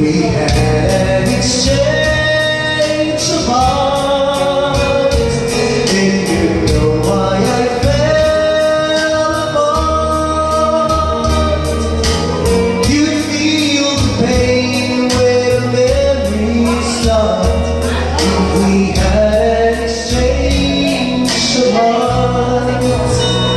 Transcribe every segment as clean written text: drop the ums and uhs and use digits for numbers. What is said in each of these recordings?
we had an exchange of hearts, then you know why I fell apart. You feel the pain when memories start. If we had an exchange of hearts,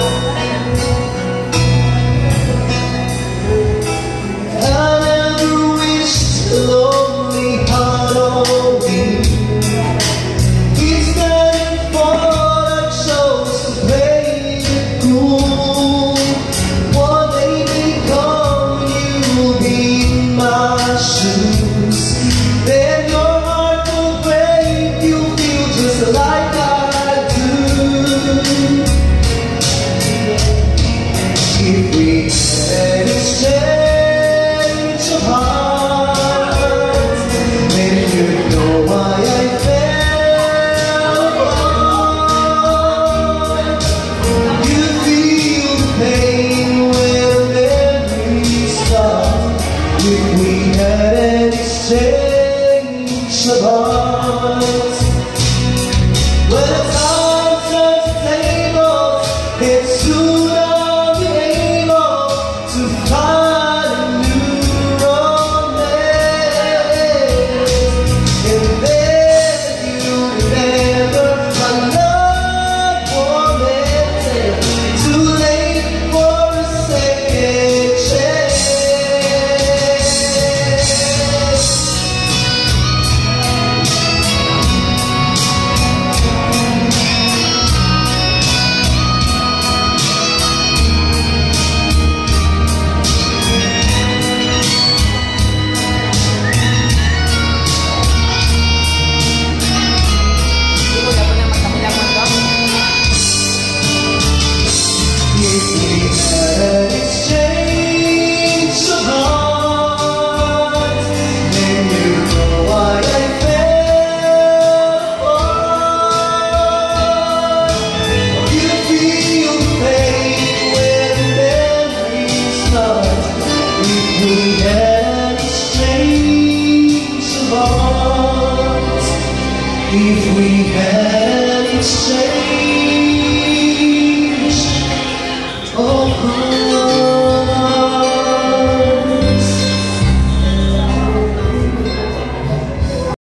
then your heart will break. You'll feel just like I do. If we had exchange of hearts, then you'd know why I fell apart. You feel the pain when memories start. If we had an exchange of hearts, when the time turns the tables, it's soon I'll be able to find a new romance. And then you remember my love woman, too late for a second chance. We had an exchange of hearts. If we had an exchange